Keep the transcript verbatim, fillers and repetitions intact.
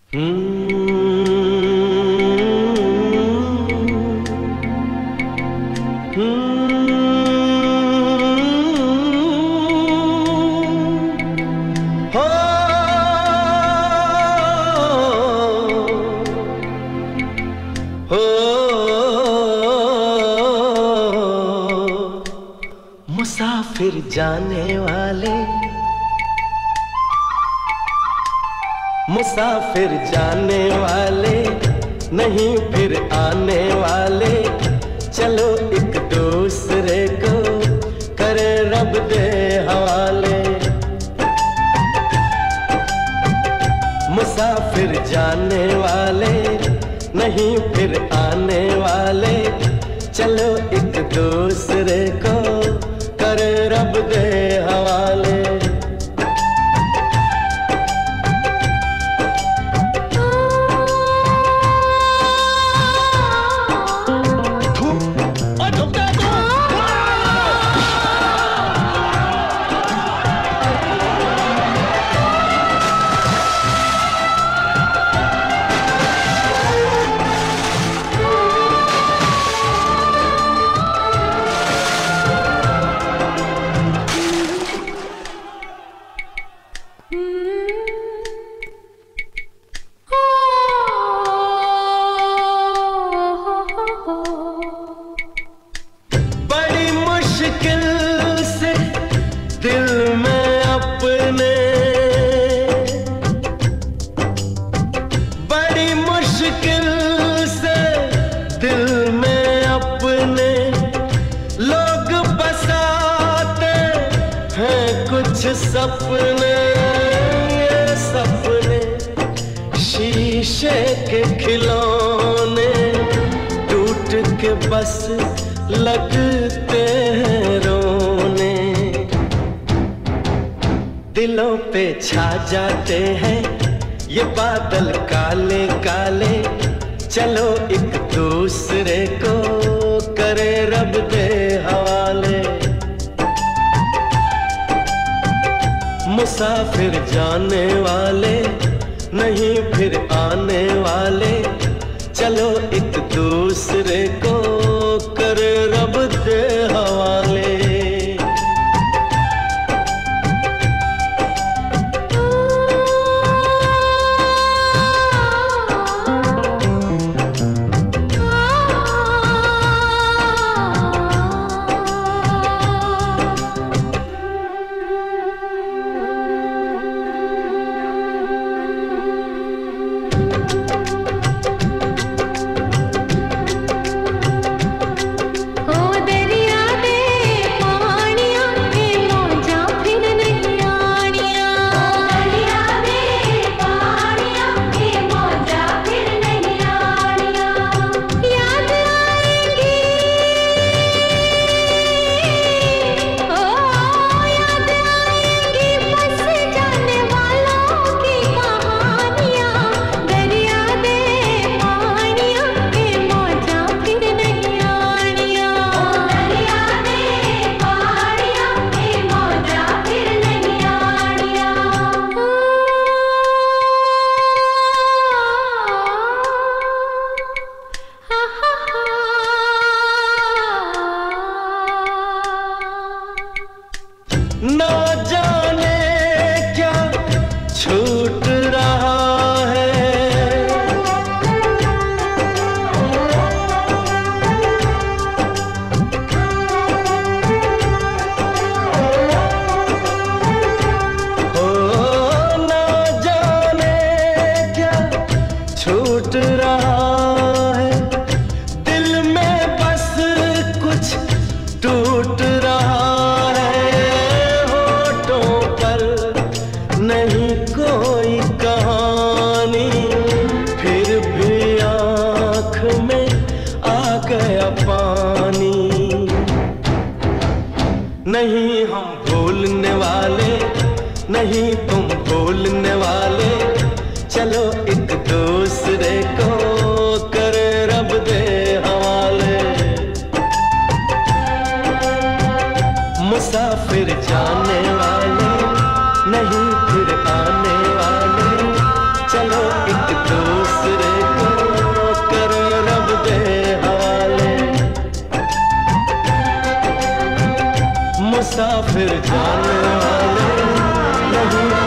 मुसाफिर जाने वाले, मुसाफिर जाने वाले, नहीं फिर आने वाले, चलो एक दूसरे को करे रब दे हवाले। मुसाफिर जाने वाले, नहीं फिर आने वाले, चलो एक दूसरे को करे रब दे हवाले। सपने ये सपने शीशे के खिलौने, टूट के बस लगते हैं रोने। दिलों पे छा जाते हैं ये बादल काले काले, चलो एक दूसरे को करे रब दे हवाले। मुसाफिर जाने वाले, नहीं फिर आने वाले, चलो एक दूसरे को करे रब दे हवाले। नहीं हम भूलने वाले, नहीं तुम भूलने वाले, चलो एक दूसरे को करे रब दे हवाले। मुसाफिर जाने वाले, नहीं फिर आने वाले, चलो एक दूसरे को करो रब दे हवाले। मुसाफिर जाने वाले नहीं